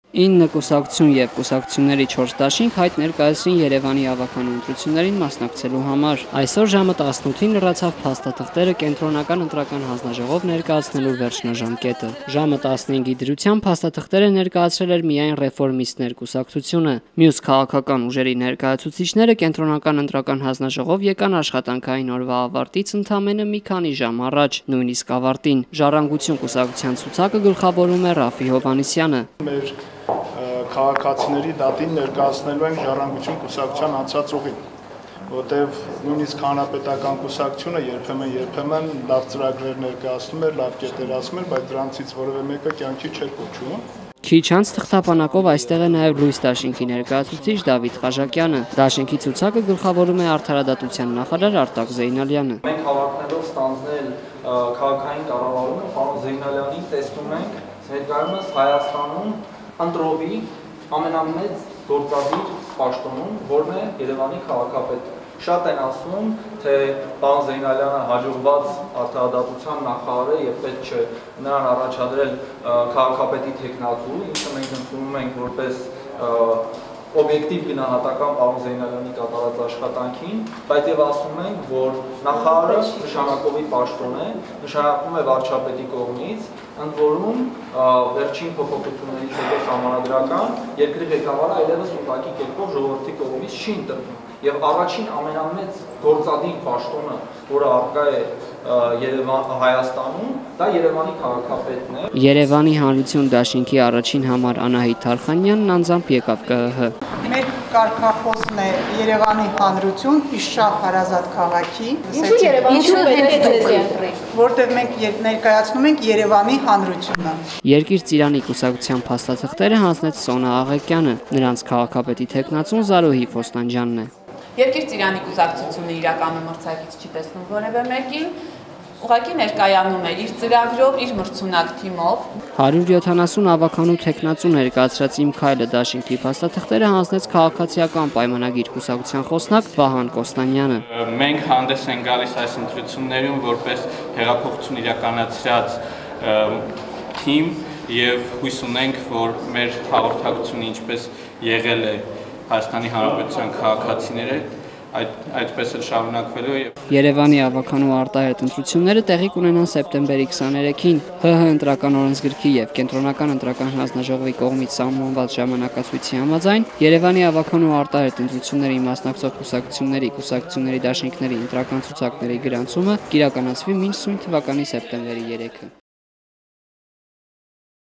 9 կուսակցություն եւ կուսակցությունների 4 դաշինք հայտ ներկայացրին Երևանի ավականու ընտրություններին մասնակցելու համար։ Այսօր ժամը 18-ին լրացավ փաստաթղթերը կենտրոնական ընտրական հանձնաժողով ներկայացնելու վերջնաժամկետը։ Ժամը 15-ի դրությամբ փաստաթղթերը ներկայացրել էր միայն Ռեֆորմիստներ կուսակցությունը։ Մյուս քաղաքական ուժերի ներկայացուցիչները կենտրոնական ընտրական հանձնաժողով եկան աշխատանքային օրվա ավարտից ընդամենը մի քանի ժամ առաջ, նույնիսկ ավարտին։ Ժառանգություն կուսակցության ցուցակը գլխավորում է Ռաֆի Հովհաննիսյանը։ Քաղաքացիների դատին ներկայացնելու ենք Ժառանգություն կուսակցության անցած ուղին, որտեղ նույնիսկ հանրապետական կուսակցությունը երբեմն լավ ծրագրեր ներկայացնում էր, լավ կետեր ասում էր, բայց դրանցից որևէ մեկը կյանքի չէր կոչվում։ Քիչ անց թղթապանակով այստեղ է նաև Լույս դաշինքի ներկայացուցիչ Դավիթ Խաժակյանը։ Դաշինքի ցուցակը գլխավորում է Արդարադատության նախարար Արտակ Զեյնալյանը։ Մենք հավակնելով ստանձնել քաղաքային կառավարումը, պարոն Զեյնալյանին տեսնում ենք ներկայումս Հայաստանում ընտրովի ամենամեծ գործադիր պաշտոնում, որն է Երևանի քաղաքապետը։ Շատ են ասում, թե պարոն Զեյնալյանը հաջողված արդարադատության նախարար է եւ պետք չէ նրան առաջադրել քաղաքապետի թեկնածու, ինչը մենք ընդունում ենք որպես օբյեկտիվ գնահատական պարոն Զեյնալյանի կատարած աշխատանքին, բայց եւ ասում ենք, որ նախարարը նշանակովի պաշտոն է, նշանակվում է վարչապետի կողմից, ընդ որում վերջին փոփոխություններից հետո սահմանադրական երկրի ղեկավարը այլևս ուղղակի կերպով ժողովրդի կողմից չի ընտրվում։ Եվ առաջին ամենամեծ գործադիր պաշտոնը, որը առկա է Հայաստանում, դա Երևանի քաղաքապետն է։ Երևանի Հանրություն դաշինքի առաջին համար Անահիտ Թարխանյանն անձամբ եկավ ԿԸՀ։ Մեր կարգախոսն է Երևանի Հանրություն, Իշշահ հարազատ քաղաքի։ Ինչու Երևանի, որտեղ մենք ներկայացնում ենք Երևանի Հանրությունը։ Երկիր ծիրանի կուսակցության փաստաթղթերը հանձնեց Սոնա Աղեկյանը, նրանց քաղաքապետի թեկնածուն Զարուհի Փոստանջյանն է։ Երկիր ծիրանի կուսակցությունը իրականում մրցակից չի տեսնում որևէ մեկին, ուղղակի ներկայանում է իր ծրագրով, իր մրցունակ թիմով։ 170 ավականու թեկնածու ներկայացրած Իմ քայլը դաշինքի փաստաթղթերը հանձնեց քաղաքացիական պայմանագիր կուսակցության խոսնակ Վահան Կոստանյանը։ Մենք հանդես ենք գալիս այս ընտրություններում որպես հեղափոխություն իրականացրած թիմ եւ հույս ունենք, որ մեր հաղորդակցությունը ինչպես եղել է Հայաստանի Հանրապետության քաղաքացիները այդպես էլ շարունակվելու է։ Երևանի ավականու արտահերթ ընտրությունները տեղի կունենան սեպտեմբերի 23-ին ՀՀ ընտրական օրենսգրքի եւ կենտրոնական ընտրական հանձնաժողովի կողմից սահմանված ժամանակացույցի համաձայն Երևանի ավականու արտահերթ ընտրությունների մասնակցող կուսակցությունների դաշինքների ընտրական ցուցակների գրանցումը կիրականացվի մինչ սույն թվականի սեպտեմբերի 3-ը։